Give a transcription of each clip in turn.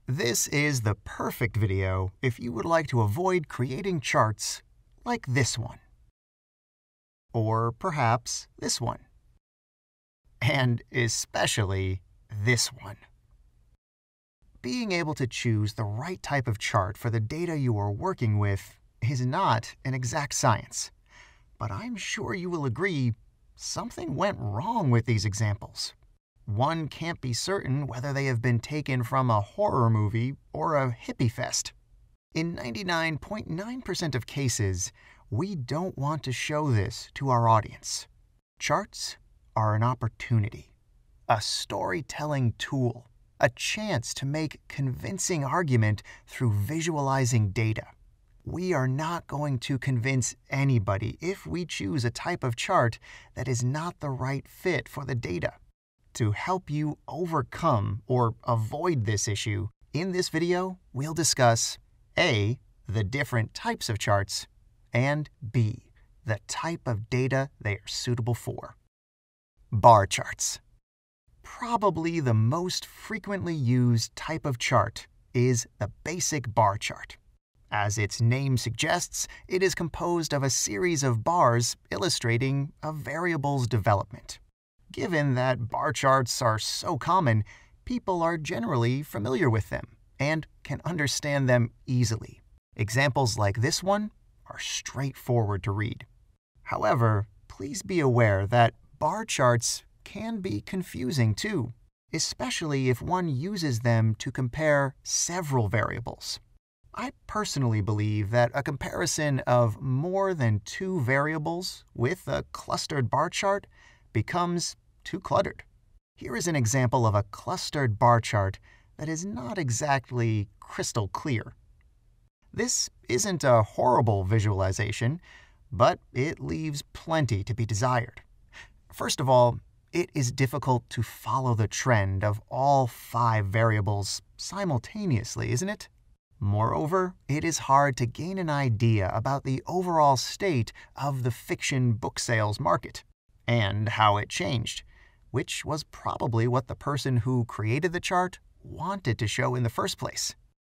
This is the perfect video if you would like to avoid creating charts like this one. Or perhaps this one. And especially this one. Being able to choose the right type of chart for the data you are working with is not an exact science. But I'm sure you will agree something went wrong with these examples. One can't be certain whether they have been taken from a horror movie or a hippie fest. In 99.9% of cases, we don't want to show this to our audience. Charts are an opportunity, a storytelling tool, a chance to make convincing argument through visualizing data. We are not going to convince anybody if we choose a type of chart that is not the right fit for the data. To help you overcome or avoid this issue, in this video, we'll discuss A, the different types of charts, and B, the type of data they are suitable for. Bar charts. Probably the most frequently used type of chart is the basic bar chart. As its name suggests, it is composed of a series of bars illustrating a variable's development. Given that bar charts are so common, people are generally familiar with them and can understand them easily. Examples like this one are straightforward to read. However, please be aware that bar charts can be confusing too, especially if one uses them to compare several variables. I personally believe that a comparison of more than two variables with a clustered bar chart becomes too cluttered. Here is an example of a clustered bar chart that is not exactly crystal clear. This isn't a horrible visualization, but it leaves plenty to be desired. First of all, it is difficult to follow the trend of all 5 variables simultaneously, isn't it? Moreover, it is hard to gain an idea about the overall state of the fiction book sales market and how it changed, which was probably what the person who created the chart wanted to show in the first place.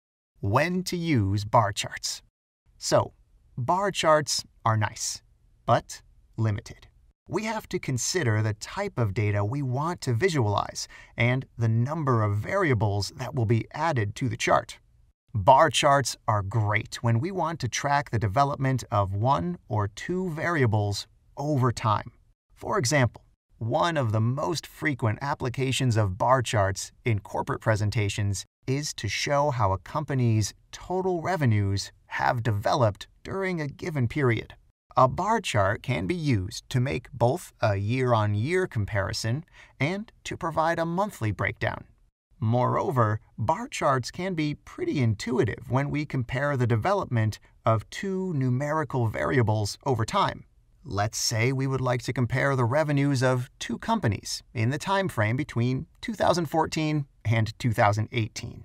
When to use bar charts. So, bar charts are nice, but limited. We have to consider the type of data we want to visualize and the number of variables that will be added to the chart. Bar charts are great when we want to track the development of 1 or 2 variables over time. For example, one of the most frequent applications of bar charts in corporate presentations is to show how a company's total revenues have developed during a given period. A bar chart can be used to make both a year-on-year comparison and to provide a monthly breakdown. Moreover, bar charts can be pretty intuitive when we compare the development of 2 numerical variables over time. Let's say we would like to compare the revenues of 2 companies in the time frame between 2014 and 2018.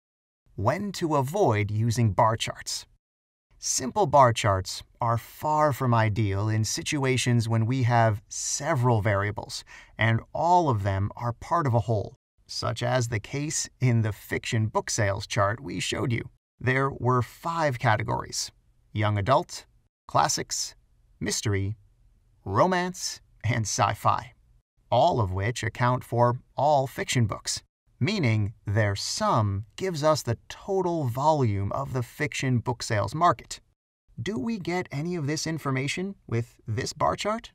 When to avoid using bar charts. Simple bar charts are far from ideal in situations when we have several variables and all of them are part of a whole, such as the case in the fiction book sales chart we showed you. There were 5 categories: young adult, classics, mystery, romance, and sci-fi, all of which account for all fiction books, meaning their sum gives us the total volume of the fiction book sales market. Do we get any of this information with this bar chart?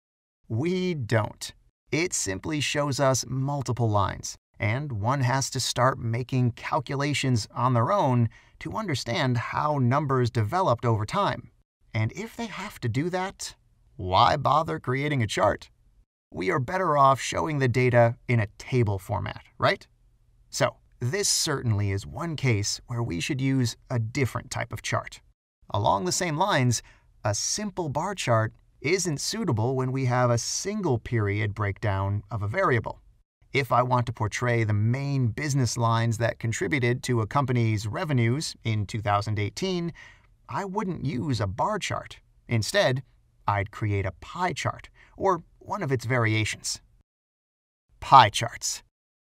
We don't. It simply shows us multiple lines, and one has to start making calculations on their own to understand how numbers developed over time. And if they have to do that, why bother creating a chart? We are better off showing the data in a table format, right? So, this certainly is one case where we should use a different type of chart. Along the same lines, a simple bar chart isn't suitable when we have a single period breakdown of a variable. If I want to portray the main business lines that contributed to a company's revenues in 2018, I wouldn't use a bar chart. Instead, I'd create a pie chart or one of its variations. Pie charts.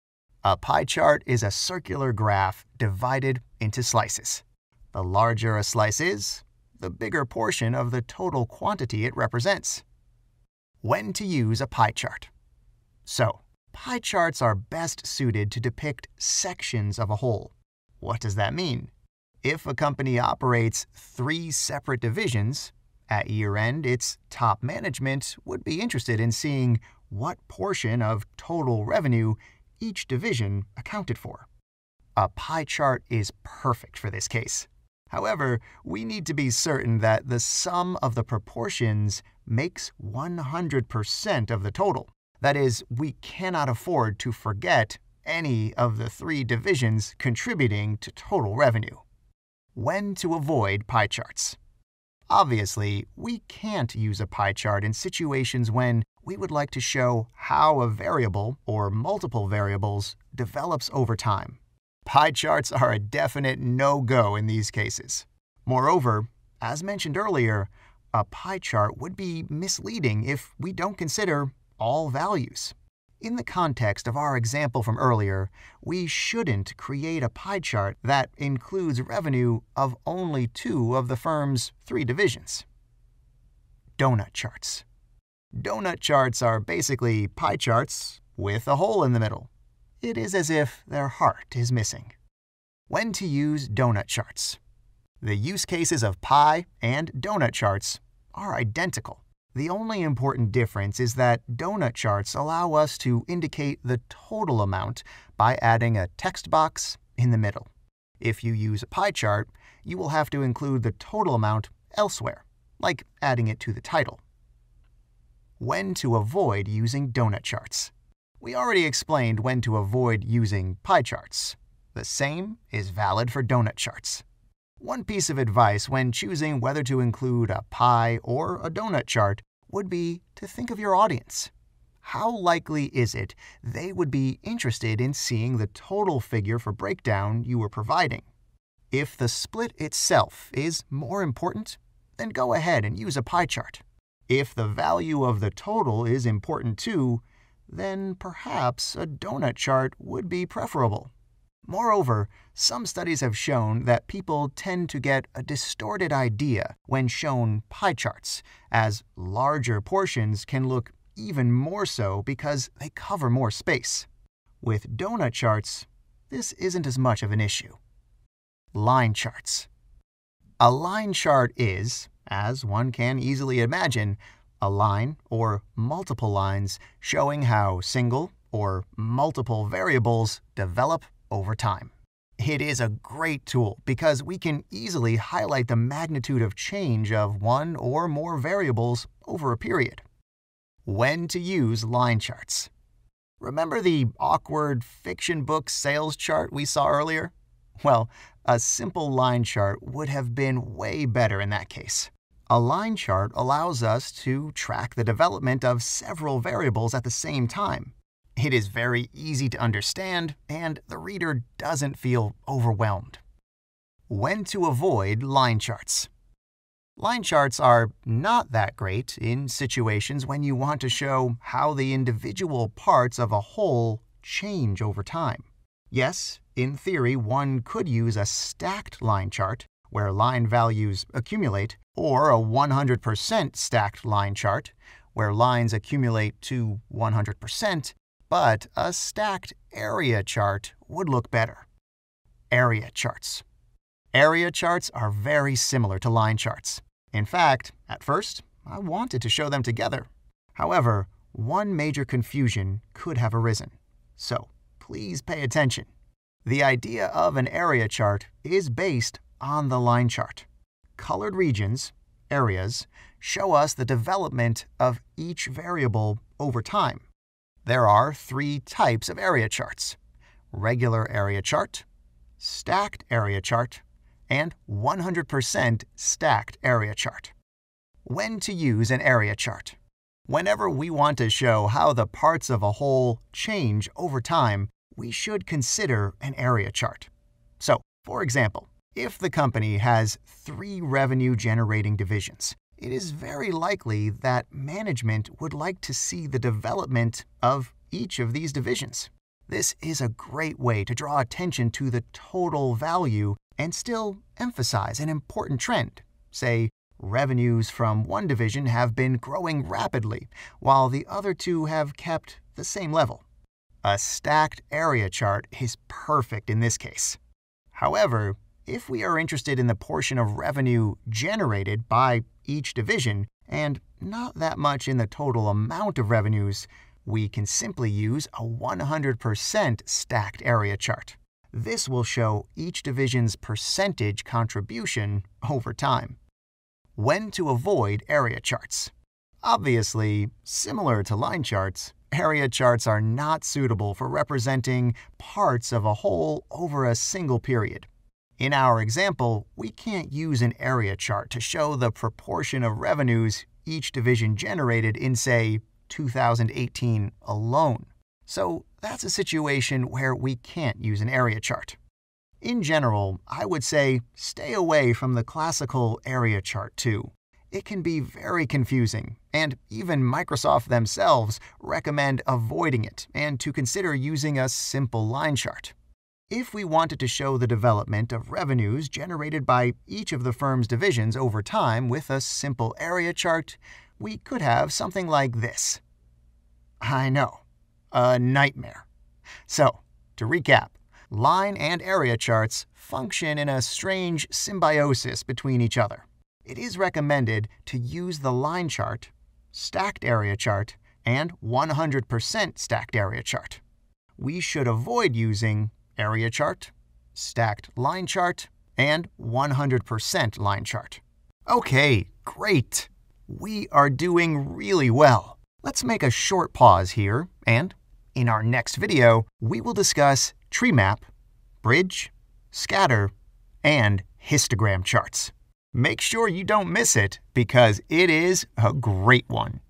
A pie chart is a circular graph divided into slices. The larger a slice is, the bigger portion of the total quantity it represents. When to use a pie chart. So, pie charts are best suited to depict sections of a whole. What does that mean? If a company operates 3 separate divisions, at year-end its top management would be interested in seeing what portion of total revenue each division accounted for. A pie chart is perfect for this case. However, we need to be certain that the sum of the proportions makes 100% of the total. That is, we cannot afford to forget any of the 3 divisions contributing to total revenue. When to avoid pie charts. Obviously, we can't use a pie chart in situations when we would like to show how a variable or multiple variables develops over time. Pie charts are a definite no-go in these cases. Moreover, as mentioned earlier, a pie chart would be misleading if we don't consider all values. In the context of our example from earlier, we shouldn't create a pie chart that includes revenue of only 2 of the firm's 3 divisions. Donut charts. Donut charts are basically pie charts with a hole in the middle. It is as if their heart is missing. When to use donut charts. The use cases of pie and donut charts are identical. The only important difference is that donut charts allow us to indicate the total amount by adding a text box in the middle. If you use a pie chart, you will have to include the total amount elsewhere, like adding it to the title. When to avoid using donut charts. We already explained when to avoid using pie charts. The same is valid for donut charts. One piece of advice when choosing whether to include a pie or a donut chart would be to think of your audience. How likely is it they would be interested in seeing the total figure for breakdown you were providing? If the split itself is more important, then go ahead and use a pie chart. If the value of the total is important too, then perhaps a donut chart would be preferable. Moreover, some studies have shown that people tend to get a distorted idea when shown pie charts, as larger portions can look even more so because they cover more space. With donut charts, this isn't as much of an issue. Line charts. A line chart is, as one can easily imagine, a line or multiple lines showing how single or multiple variables develop over time. It is a great tool because we can easily highlight the magnitude of change of one or more variables over a period. When to use line charts. Remember the awkward fiction book sales chart we saw earlier? Well, a simple line chart would have been way better in that case. A line chart allows us to track the development of several variables at the same time. It is very easy to understand, and the reader doesn't feel overwhelmed. When to avoid line charts. Line charts are not that great in situations when you want to show how the individual parts of a whole change over time. Yes, in theory, one could use a stacked line chart, where line values accumulate, or a 100% stacked line chart, where lines accumulate to 100%, but a stacked area chart would look better. Area charts. Area charts are very similar to line charts. In fact, at first, I wanted to show them together. However, one major confusion could have arisen. So, please pay attention. The idea of an area chart is based on the line chart. Colored regions, areas, show us the development of each variable over time. There are 3 types of area charts: regular area chart, stacked area chart, and 100% stacked area chart. When to use an area chart. Whenever we want to show how the parts of a whole change over time, we should consider an area chart. So, for example, if the company has 3 revenue-generating divisions, it is very likely that management would like to see the development of each of these divisions. This is a great way to draw attention to the total value and still emphasize an important trend. Say, revenues from one division have been growing rapidly, while the other two have kept the same level. A stacked area chart is perfect in this case. However, if we are interested in the portion of revenue generated by each division, and not that much in the total amount of revenues, we can simply use a 100% stacked area chart. This will show each division's percentage contribution over time. When to avoid area charts. Obviously, similar to line charts, area charts are not suitable for representing parts of a whole over a single period. In our example, we can't use an area chart to show the proportion of revenues each division generated in, say, 2018 alone. So that's a situation where we can't use an area chart. In general, I would say stay away from the classical area chart too. It can be very confusing, and even Microsoft themselves recommend avoiding it and to consider using a simple line chart. If we wanted to show the development of revenues generated by each of the firm's divisions over time with a simple area chart, we could have something like this. I know, a nightmare. So, to recap, line and area charts function in a strange symbiosis between each other. It is recommended to use the line chart, stacked area chart, and 100% stacked area chart. We should avoid using area chart, stacked line chart, and 100% line chart. Okay, great! We are doing really well. Let's make a short pause here, and in our next video, we will discuss treemap, bridge, scatter, and histogram charts. Make sure you don't miss it because it is a great one.